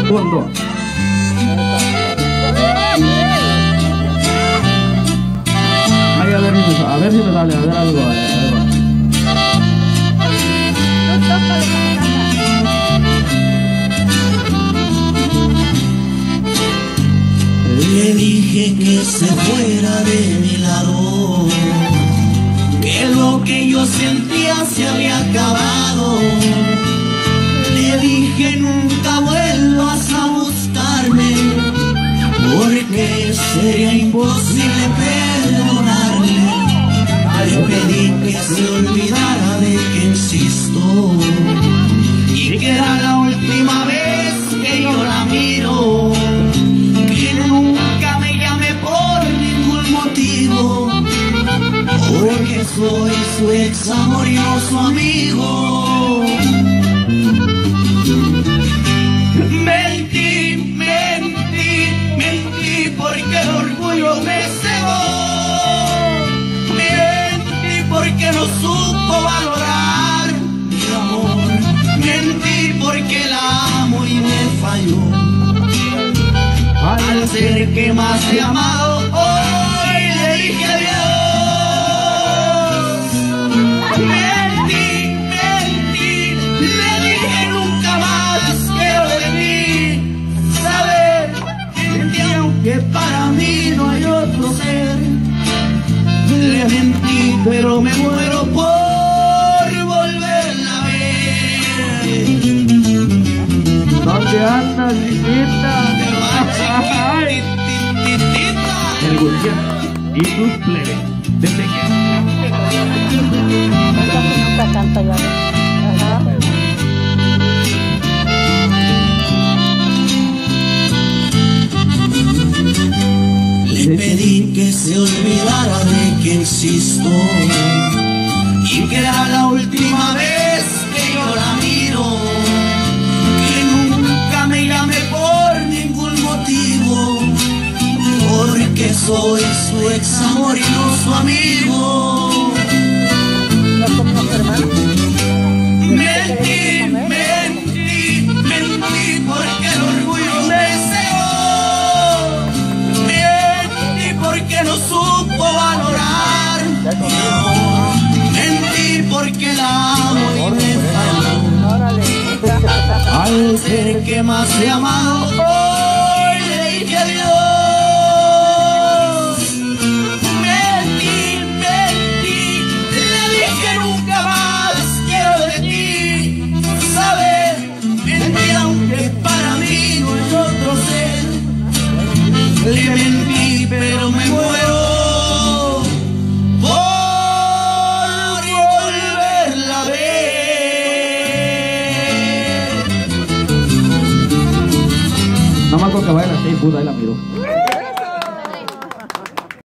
1, 2. Ay, a ver si me sale, a ver algo, a ver. Le dije que se fuera de mi lado, que lo que yo sentía se había acabado. Le dije nunca vuelvas a buscarme, porque sería imposible perdonarle. Le pedí que se olvidara de que insisto y que era la última vez que yo la miro. Que nunca me llame por ningún motivo, porque soy su ex amor y no su amigo. Mentí, mentí, mentí, porque el orgullo me cegó. Mentí porque no supo valorar mi amor. Mentí porque la amo y me falló. Al ser que más he amado, hoy le dije adiós. Mentí, mentí, le dije nunca más quiero de mí saber. Mentí aunque para mí no hay otro ser. Le mentí pero me muero por volverla a ver. ¿Dónde andas, chiquita? Ay. El Gutiérrez y sus plebes de pequeño. Nunca canta yo. Le pedí que se olvidara de que insisto y que era la última vez que yo la miro. Que nunca me llame por ningún motivo, porque soy su ex amor y no su amigo. Mentí, mentí, mentí, porque el orgullo me cegó. Mentí porque no supo valorar mi amor. Mentí porque la amo y me falló. Al ser que más he amado, hoy le dije adiós. Mentí, mentí, le dije nunca más quiero de ti saber. Mentí aunque para mí no hay otro ser. Le mentí pero me muero por volverla a ver. Nada más con que vaya a las 6, puta, ahí la miro.